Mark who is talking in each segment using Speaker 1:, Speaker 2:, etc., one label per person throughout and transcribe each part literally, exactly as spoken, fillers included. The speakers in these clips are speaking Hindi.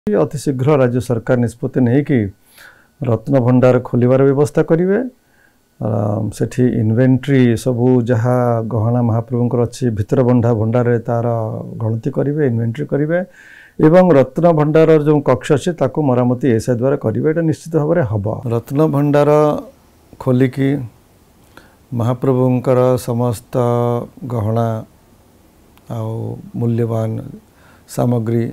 Speaker 1: अति शीघ्र राज्य सरकार निष्पत्ति नहीं कि रत्न भंडार खोलिबार व्यवस्था करेंगे। सेठी इन्वेंट्री सबू जहाँ गहना महाप्रभुंकर अच्छी भितर बंधा भंडार तार गणति करेंगे, इन्वेंट्री करेंगे एवं रत्न भंडार जो कक्ष अच्छे ताको मरामती एसआई द्वारा करेंगे। ये निश्चित भाव में हम रत्न भंडार खोलिकी महाप्रभुंकर समस्त गहना आ मूल्यवान सामग्री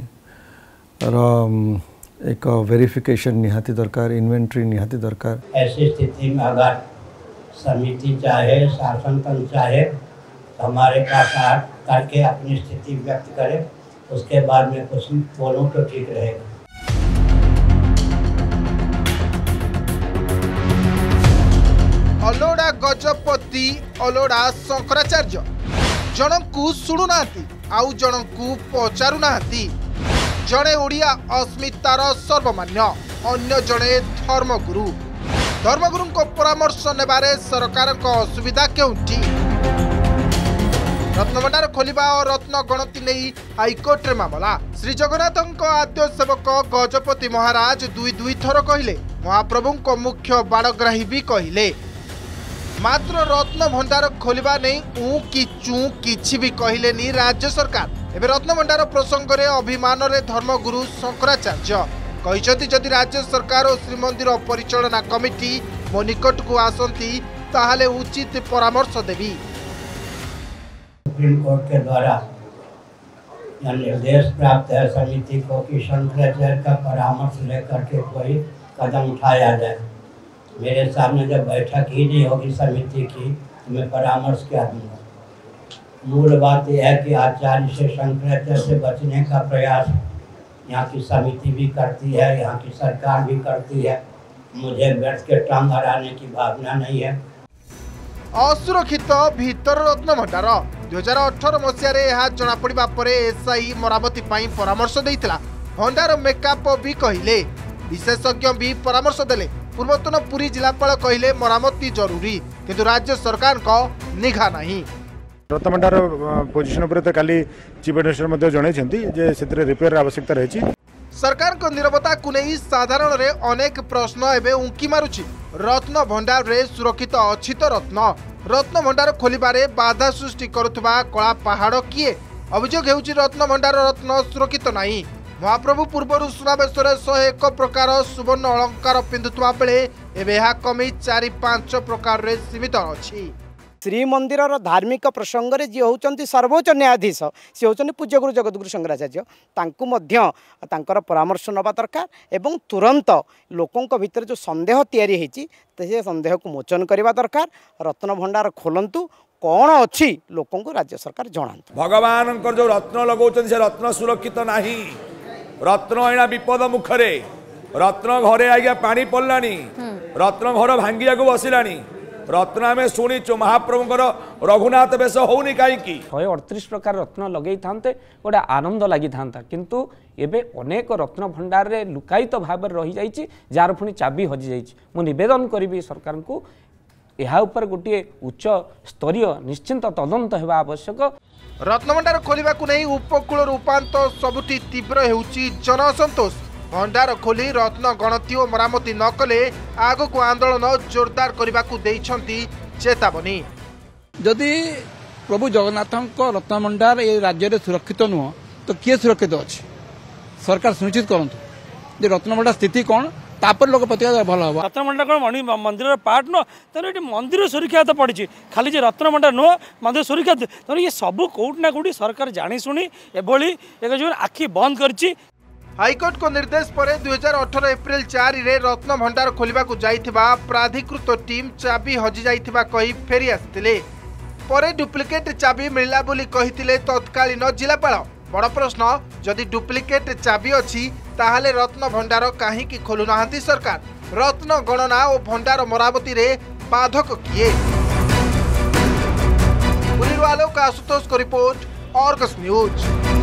Speaker 1: एक वेरिफिकेशन निहाती दरकार, इन्वेंट्री निहाती दरकार।
Speaker 2: ऐसी स्थिति में अगर समिति चाहे, शासन तंत्र चाहे तो हमारे पास आ करके अपनी स्थिति व्यक्त करे, उसके बाद में कुछ बोलूं तो ठीक रहेगा।
Speaker 3: अलोड़ा गजपति अलोड़ा शंकराचार्य जनकू शुणुना आउ जनकू पचारू ना। जड़े ओडिया अस्मितार सर्वमान्य, अन्य जड़े धर्मगुरु। धर्मगुरु को परामर्श नेबारे सरकार को असुविधा क्योंटी? रत्नभंडार खोलिबा और रत्न गणति नहीं हाईकोर्ट रे मामला। श्री जगन्नाथ आद्य सेवक गजपति महाराज दुई दुई थर कहले, महाप्रभु को मुख्य बाड़ग्राही भी कहले। मात्र रत्न भंडार खोलिबा नहीं ऊ कि चू किछि भी कहले नी राज्य सरकार। एबे रत्न भंडार प्रसंग रे अभिमान रे धर्मगुरु शंकराचार्य कहते जदि राज्य सरकार और श्रीमंदिर परिचालना कमिटी मो निकट को आसती ताहले उचित परामर्श देवी।
Speaker 2: सुप्रीम कोर्ट के द्वारा यह निर्देश प्राप्त है समिति को कि शंकराचार्य का परामर्श लेकर के कोई कदम उठाया जाए। मेरे सामने जब बैठक ही नहीं होगी समिति की तो मैं परामर्श क्या दूंगा? मूल बात यह है कि आचार्य से शंकराचार्य से बचने का प्रयास यहाँ की समिति भी करती है, यहाँ की सरकार भी करती है। मुझे व्यर्थ के टांग अड़ाने की भावना नहीं है।
Speaker 3: असुरक्षित भीतर रत्न भंडार दुई हजार अठर मसीह जना पड़ा पर एसआई मरामती परामर्श देता। भंडार मेकअप भी कहले, विशेषज्ञ भी परामर्श देले। पूर्वतन पुरी जिलापाल कहले मरामती जरूरी, किंतु राज्य सरकार को निघा नहीं।
Speaker 4: रत्न भंडार पोजिशन पर तो काली चीफ मिनिस्टर जन से रिपेयर आवश्यकता रही।
Speaker 3: सरकार को निरवता को नहीं साधारण रे अनेक प्रश्न एवं उंकी मारुछि। रत्न भंडार रे सुरक्षित अच्छी तो रत्न रत्न भंडार खोलिबारे बाधा सृष्टि करुवा कला पहाड़ किए? अभियोग हेउछि रत्न भंडार रत्न सुरक्षित नहीं। महाप्रभु पूर्व सुनावेश शहे एक प्रकार सुवर्ण अलंकार पिंधुवा बेले एवं कमी चारि पांच प्रकार रे सीमित अच्छी।
Speaker 5: श्रीमंदिर धार्मिक प्रसंग में जी होती सर्वोच्च न्यायाधीश सी होती पूज्यगुरु जगतगुरु शंकराचार्य, तांकर परामर्श नवा दरकार एवं तुरंत लोकों भितर जो संदेह तैयारी होती से संदेह को मोचन करने दरकार। रत्न भंडार खोलंतु कौन अच्छी लोकों को राज्य सरकार जनातु।
Speaker 6: भगवान जो रत्न लगौन से रत्न सुरक्षित नहीं। रत्न एना विपद मुखरे, रत्न घरे आज्ञा पानी पड़लानी, रत्न घर भांगिया को बसिलानी। रत्न आम शुणीचु महाप्रभुंर रघुनाथ बेश होनी कहीं
Speaker 7: शहे अड़तीस प्रकार रत्न लगे था गोटे आनंद लगी था, किंतु एबे अनेक रत्न भंडार रे लुकायित भाव रही जाइए जार पुणी चाबी हजि जाइए। मु निवेदन करी सरकार को यह उपर गोटे उच्च स्तरीय निश्चिंत तदंत होगा आवश्यक।
Speaker 3: रत्न भंडार खोलिबा को नहीं उपकूल उपांत सबुठी तीव्र होउछि जनअसंतोष। भंडार खोली रत्न गणति और मरामती न कले आग को आंदोलन जोरदार करने को देइछंती चेतावनी।
Speaker 8: जदि प्रभु जगन्नाथ रत्न भंडार ये राज्य में सुरक्षित नुह तो किए सुरक्षित अच्छे? सरकार सुनिश्चित करूँ जे रत्न भंडार स्थिति कौन तापर लोक प्रतिक्रिया भल हम।
Speaker 9: रत्न भंडार कौन मंदिर पार्ट नुह, तेनाली ये मंदिर सुरक्षा तो पड़ी खाली जे रत्न भंडार नुह मंदिर सुरक्षा। तेनाली ये सब कौट ना कौटी सरकार जाशुणी एभली एक जो आखि बंद कर।
Speaker 3: हाईकोर्ट को निर्देश पर दुई हजार अठर एप्रिल चार रे रत्न भंडार खोलिबा को जाइथिबा प्राधिकृत टीम चाबी हजि जाइथिबा कही फेरी आसिथिले। परे डुप्लिकेट चाबी मिलला बोली कहिथिले तत्कालीन जिलापाल। बड़ प्रश्न, जदि डुप्लिकेट चाबी अछि ताहाले रत्न भंडार काहेकि खोलु नाहंती सरकार? रत्न गणना और भंडार मरामती रे बाधक किए? पुरीरो आलोक आशुतोष को रिपोर्ट, आर्गस न्यूज।